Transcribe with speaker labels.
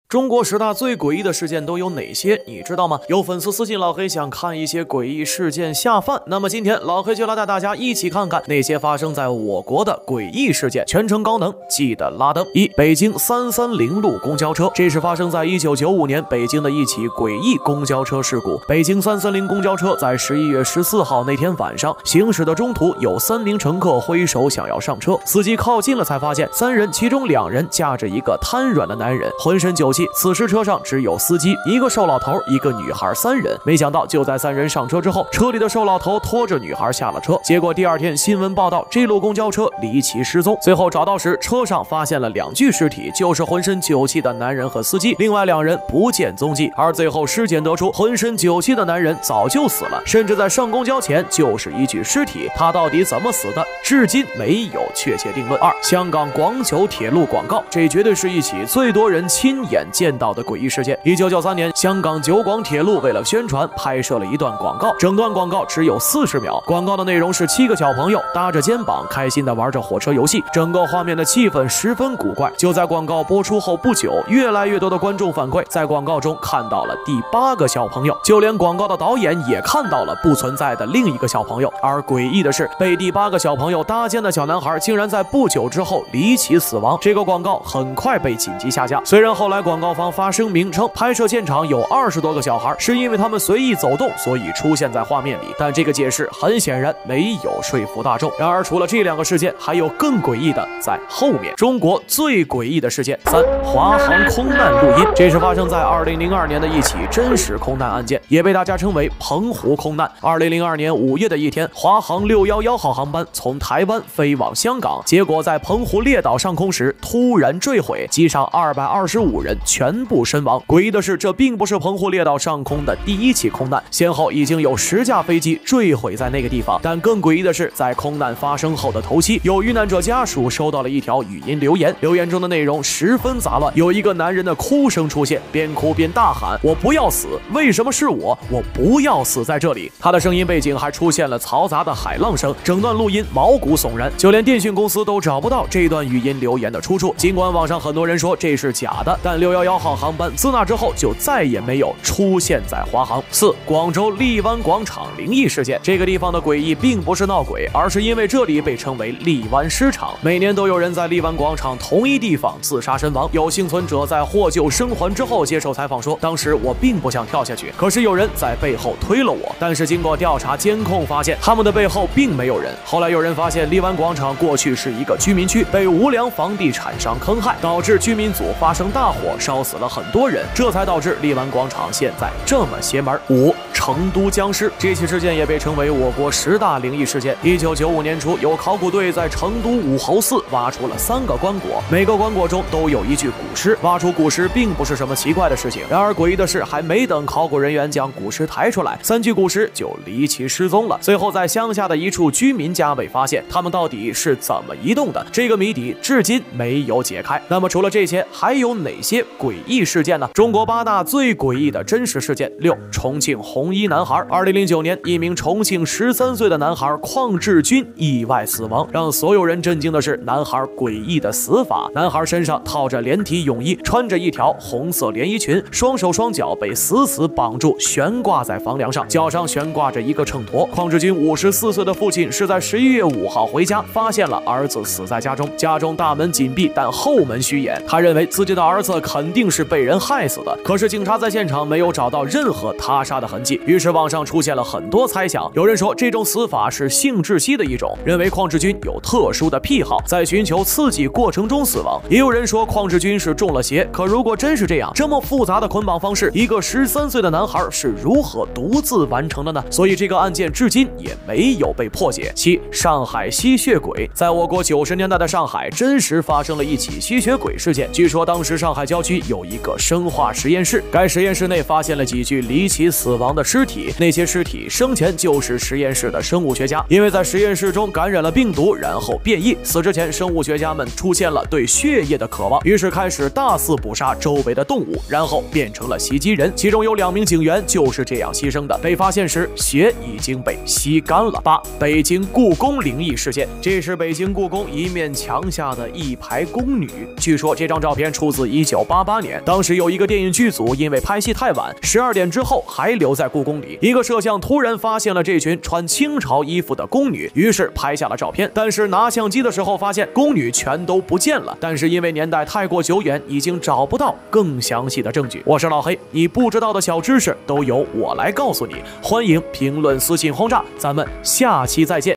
Speaker 1: 中国10大最诡异的事件都有哪些？你知道吗？有粉丝私信老黑想看一些诡异事件下饭，那么今天老黑就来带大家一起看看那些发生在我国的诡异事件。全程高能，记得拉灯。1. 北京330路公交车，这是发生在1995年北京的一起诡异公交车事故。北京330公交车在11月14号那天晚上行驶的中途，有3名乘客挥手想要上车，司机靠近了才发现3人，其中2人架着一个瘫软的男人，浑身酒气。此时车上只有司机、一个瘦老头、一个女孩，3人。没想到就在3人上车之后，车里的瘦老头拖着女孩下了车。结果第2天新闻报道，这路公交车离奇失踪。最后找到时，车上发现了2具尸体，就是浑身酒气的男人和司机，另外2人不见踪迹。而最后尸检得出，浑身酒气的男人早就死了，甚至在上公交前就是一具尸体。他到底怎么死的，至今没有确切定论。2. 香港广九铁路广告，这绝对是一起最多人亲眼见到的诡异事件。1993年，香港九广铁路为了宣传拍摄了一段广告，整段广告只有40秒。广告的内容是7个小朋友搭着肩膀开心地玩着火车游戏，整个画面的气氛十分古怪。就在广告播出后不久，越来越多的观众反馈在广告中看到了第8个小朋友，就连广告的导演也看到了不存在的另一个小朋友。而诡异的是，被第8个小朋友搭肩的小男孩竟然在不久之后离奇死亡。这个广告很快被紧急下架。虽然后来广告方发声明称拍摄现场有20多个小孩，是因为他们随意走动所以出现在画面里，但这个解释很显然没有说服大众。然而除了这2个事件，还有更诡异的在后面。中国最诡异的事件。3. 华航空难录音，这是发生在2002年的一起真实空难案件，也被大家称为澎湖空难。2002年5月的一天，华航611号航班从台湾飞往香港，结果在澎湖列岛上空时突然坠毁，机上225人全部身亡。诡异的是，这并不是澎湖列岛上空的第1起空难，先后已经有10架飞机坠毁在那个地方。但更诡异的是，在空难发生后的头七，有遇难者家属收到了一条语音留言，留言中的内容十分杂乱，有一个男人的哭声出现，边哭边大喊：“我不要死，为什么是我？我不要死在这里！”他的声音背景还出现了嘈杂的海浪声，整段录音毛骨悚然，就连电讯公司都找不到这段语音留言的出处。尽管网上很多人说这是假的，但611号航班自那之后就再也没有出现在华航。4. 广州荔湾广场灵异事件，这个地方的诡异并不是闹鬼，而是因为这里被称为荔湾尸场，每年都有人在荔湾广场同一地方自杀身亡。有幸存者在获救生还之后接受采访说，当时我并不想跳下去，可是有人在背后推了我，但是经过调查监控发现他们的背后并没有人。后来有人发现荔湾广场过去是一个居民区，被无良房地产商坑害，导致居民组发生大火，烧死了很多人，这才导致荔湾广场现在这么邪门。5. 成都僵尸，这起事件也被称为我国10大灵异事件。1995年初，有考古队在成都武侯寺挖出了3个棺椁，每个棺椁中都有一具古尸。挖出古尸并不是什么奇怪的事情，然而诡异的是，还没等考古人员将古尸抬出来，3具古尸就离奇失踪了。最后在乡下的一处居民家被发现，他们到底是怎么移动的？这个谜底至今没有解开。那么除了这些，还有哪些诡异事件呢？中国8大最诡异的真实事件。6. 重庆红衣男孩。2009年，一名重庆13岁的男孩邝志军意外死亡。让所有人震惊的是，男孩诡异的死法。男孩身上套着连体泳衣，穿着一条红色连衣裙，双手双脚被死死绑住，悬挂在房梁上，脚上悬挂着一个秤砣。邝志军54岁的父亲是在11月5号回家，发现了儿子死在家中，家中大门紧闭，但后门虚掩。他认为自己的儿子肯定是被人害死的，可是警察在现场没有找到任何他杀的痕迹，于是网上出现了很多猜想。有人说这种死法是性窒息的一种，认为邝志军有特殊的癖好，在寻求刺激过程中死亡。也有人说邝志军是中了邪，可如果真是这样，这么复杂的捆绑方式，一个13岁的男孩是如何独自完成的呢？所以这个案件至今也没有被破解。7. 上海吸血鬼，在我国90年代的上海，真实发生了一起吸血鬼事件。据说当时上海郊区有一个生化实验室，该实验室内发现了几具离奇死亡的尸体，那些尸体生前就是实验室的生物学家，因为在实验室中感染了病毒，然后变异。死之前，生物学家们出现了对血液的渴望，于是开始大肆捕杀周围的动物，然后变成了袭击人。其中有2名警员就是这样牺牲的。被发现时，血已经被吸干了。8. 北京故宫灵异事件，这是北京故宫一面墙下的一排宫女。据说这张照片出自1988年，当时有一个电影剧组因为拍戏太晚，12点之后还留在故宫里。一个摄像突然发现了这群穿清朝衣服的宫女，于是拍下了照片。但是拿相机的时候发现宫女全都不见了，但是因为年代太过久远，已经找不到更详细的证据。我是老黑，你不知道的小知识都由我来告诉你，欢迎评论私信轰炸，咱们下期再见。